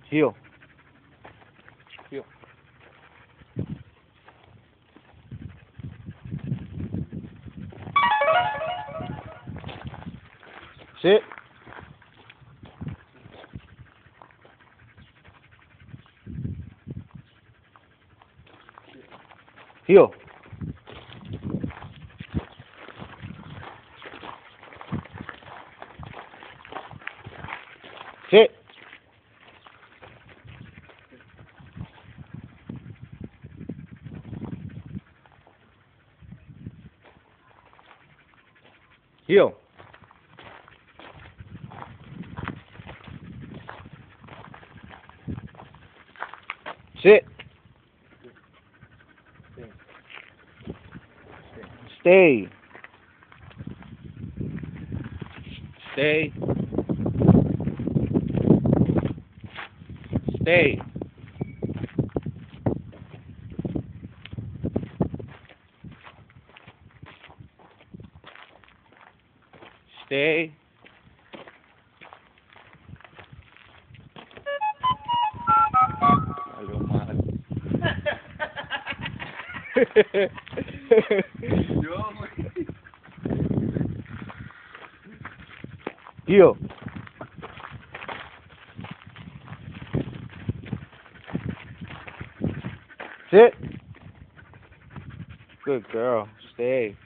Heel. Heel. Sit. Heel. Sit. Heel. Sit. Stay. Stay. Stay. Stay. Hello, mahal. Heel. Sit. Good girl. Stay.